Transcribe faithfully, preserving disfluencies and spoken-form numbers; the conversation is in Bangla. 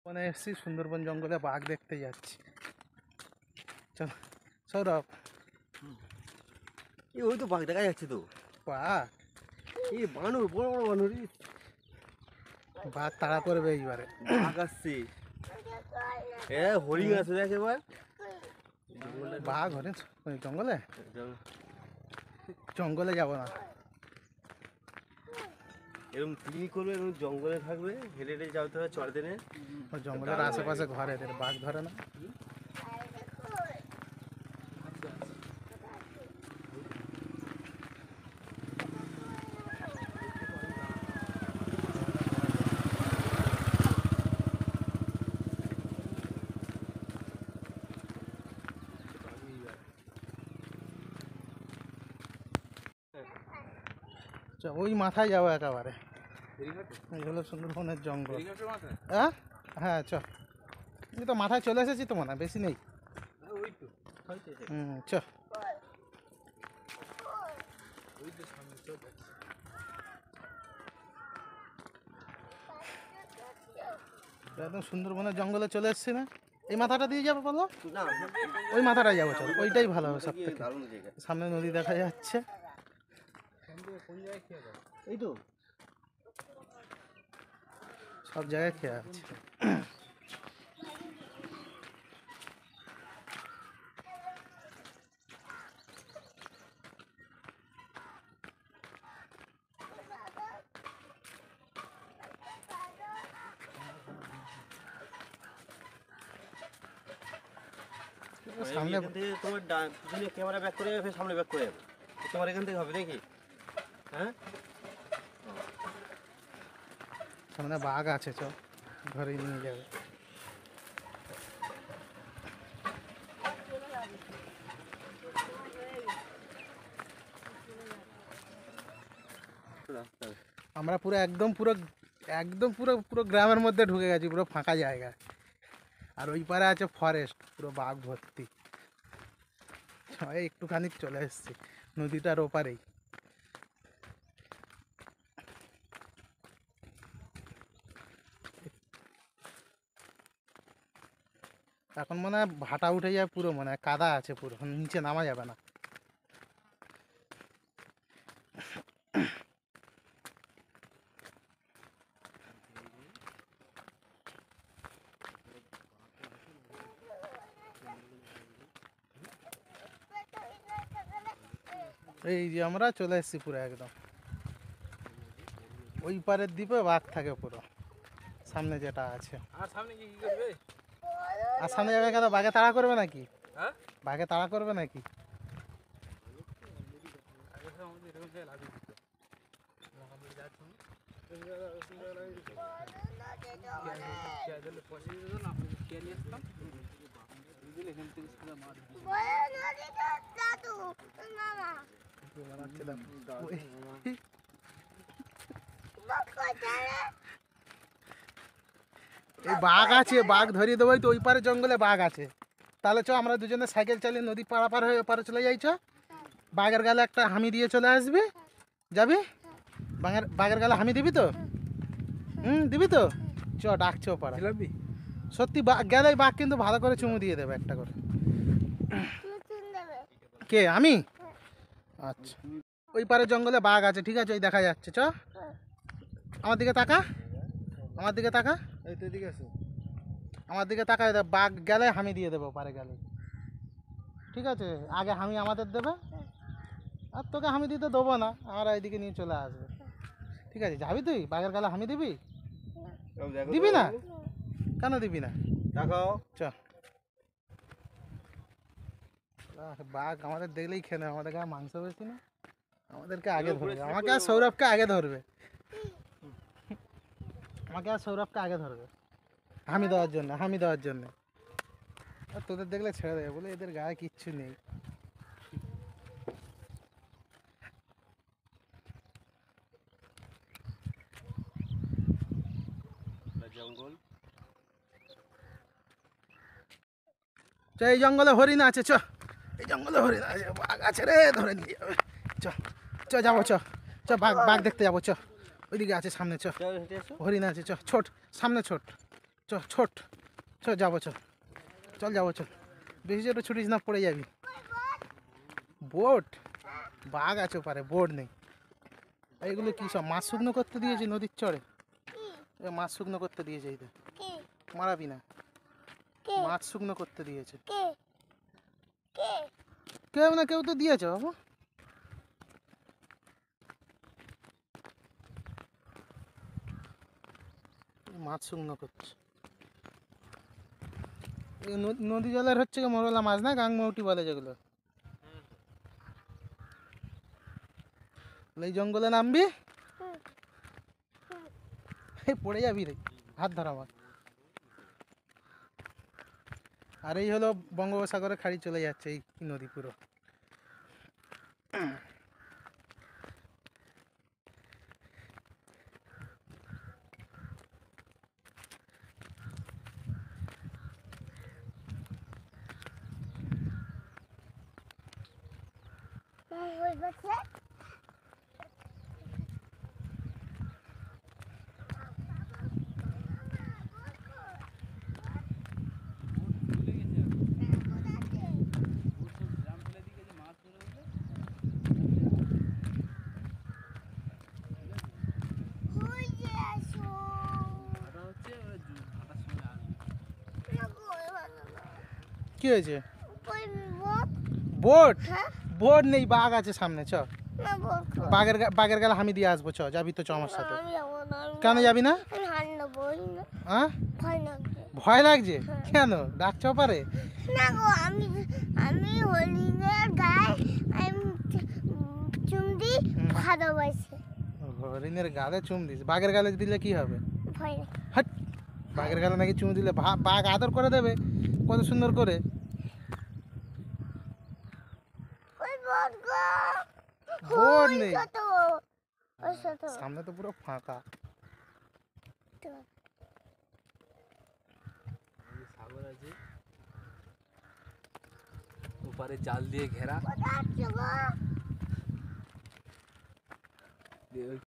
মানে এসছি সুন্দরবন জঙ্গলে বাঘ দেখতে যাচ্ছি। চল সৌরভ, এই ওই তো বাঘ দেখা যাচ্ছে তো। বাঘ এই বানর, বড় বড় বানর। বাঘ তাড়া করবে এইবারে। বাঘ আসছে, হ্যাঁ হরিণ আছে দেখ এবার। বাঘ হরিণ জঙ্গলে জঙ্গলে যাবো না, এরকম পিকনিক করবে, এরকম জঙ্গলে থাকবে, হেঁটে হেঁটে যাতে হবে চড় দিনে। জঙ্গলের আশেপাশে ঘরে এদের বাঘ ধরে না। ওই মাথায় যাবো একেবারে, এই হলো সুন্দরবনের জঙ্গল। হ্যাঁ হ্যাঁ চ, আমি তো মাথায় চলে এসেছি তো, মনে হয় বেশি নেই। হুম চ, একদম সুন্দরবনের জঙ্গলে চলে এসছি না। এই মাথাটা দিয়ে যাবো বলো, ওই মাথাটাই যাবো, চলো ওইটাই ভালো হবে সব থেকে। সামনে নদী দেখা যাচ্ছে, এই তো সব জায়গায় খেয়ে আছে। সামনে তোমার পিছনে ক্যামেরা ব্যাক করে যাবে, সামনে ব্যাক করে যাবে, তোমার এখান থেকে হবে দেখি। হ্যাঁ সামনে বাঘ আছে, চ ঘরে নিয়ে যাবে। আমরা পুরো একদম পুরো একদম পুরো পুরো গ্রামের মধ্যে ঢুকে গেছি, পুরো ফাঁকা জায়গা। আর ওই পারে আছে ফরেস্ট, পুরো বাঘ ভর্তি। সবাই একটুখানি চলে এসছি নদীটার ওপারেই। এখন মনে হয় ভাটা উঠে যায় পুরো, মনে হয় কাদা আছে পুরো, নিচে নামা যাবে না। এই যে আমরা চলে এসেছি পুরো একদম ওই পারের দ্বীপে বাঘ থাকে পুরো, সামনে যেটা আছে। আর সামনে কি কি করবে? আর সামনে যাবে কেন, বাঘে তাড়া করবে নাকি? হ্যাঁ বাঘে তাড়া করবে নাকি? এই বাঘ আছে, বাঘ ধরিয়ে দেবোই তো, ওই পারে জঙ্গলে বাঘ আছে। তাহলে চ আমরা দুজনে সাইকেল চালিয়ে নদী পাড়া পার হয়ে ওপারে চলে যাই। চ বাঘের গালে একটা হামি দিয়ে চলে আসবি, যাবি? বাঘের বাঘের গালে হামি দিবি তো? হুম দিবি তো? চ ডাকছে ওপাড়া, সত্যি বাঘ গেলে বাঘ কিন্তু ভালো করে চুমু দিয়ে দেবে একটা করে। কে আমি? আচ্ছা ওই পারে জঙ্গলে বাঘ আছে, ঠিক আছে, ওই দেখা যাচ্ছে। চ আমার দিকে তাকা, আমার দিকে তাকা, এই তো এদিকে আছে, আমার দিকে তাকায়, বাঘ গেলে হামি দিয়ে দেবো পারে গেলে, ঠিক আছে? আগে হামি আমাদের দেবে, আর তোকে হামি দিতে দেবো না, আমরা এইদিকে নিয়ে চলে আসবে, ঠিক আছে? যাবি তুই বাঘের গালে হামি দিবি? দিবি না? কেন দিবি না? দেখাও। চ বাঘ আমাদের দেখলেই খেয়ে নেবে, আমাদের গায়ে মাংস বেশি না, আমাদেরকে আগে ধরবে, আমাকে আর সৌরভকে আগে ধরবে, আমাকে আর সৌরভকে আগে ধরবে হামি দেওয়ার জন্য, হামি দেওয়ার জন্য। আর তোদের দেখলে ছেড়ে দেবে, বলে এদের গায়ে কিচ্ছু নেই। জঙ্গল, চ এই জঙ্গলে হরিণ আছে, চ এই জঙ্গলে হরিণ আছে, বাঘ আছে রে, ধরে নিয়ে যাবে। চ চ যাবো, চ চ বাঘ বাঘ দেখতে যাবো, চ ওইদিকে আছে সামনে, চ হরিণ আছে, চ ছোট সামনে ছোট চ ছোট চ যাবো চল চল যাবো চল বেশি জোরে ছুটিস না পড়ে যাবি বোট বাঘ আছে ওপারে বোট নেই এইগুলো কি সব মাছ শুকনো করতে দিয়েছি নদীর চড়ে এ মাছ শুকনো করতে দিয়েছে এই তো মারাবি না মাছ শুকনো করতে দিয়েছে কেউ না কেউ তো দিয়েছে বাবু মাছ শুকনো করছে এই ন- নদী জলের হচ্ছে কি মরলা মাছ না গাংমৌটি বলে যেগুলো এই জঙ্গলে নামবি এই পড়ে যাবি রে হাত ধর আমার আর এই হলো বঙ্গোপসাগরে খাড়ি চলে যাচ্ছে এই নদী পুরো কি হয়েছে বোট বোট নেই বাঘ আছে সামনে চ বাঘের গা- বাঘের গালে হামি দিয়ে আসবো চ যাবি তো চ আমার সাথে কেন যাবি না হ্যাঁ ভয় লাগছে কেন ডাকছ পারে না গো আমি আমি হরিণের গায়ে আমি চুম দিই ভালোবাসি হরিণের গালে চুম দিস বাঘের গালে দিলে কি হবে ভয় নেই হাট বাঘের গালে নাকি চুম দিলে ভা- বাঘ আদর করে দেবে কত সুন্দর করে ওই বট গো বোট নেই ছোট ওই ছোট সামনে তো পুরো ফাঁকা সাগর আছে ওপারে জাল দিয়ে ঘেরা কোথায় আছো গো দিয়ে ওই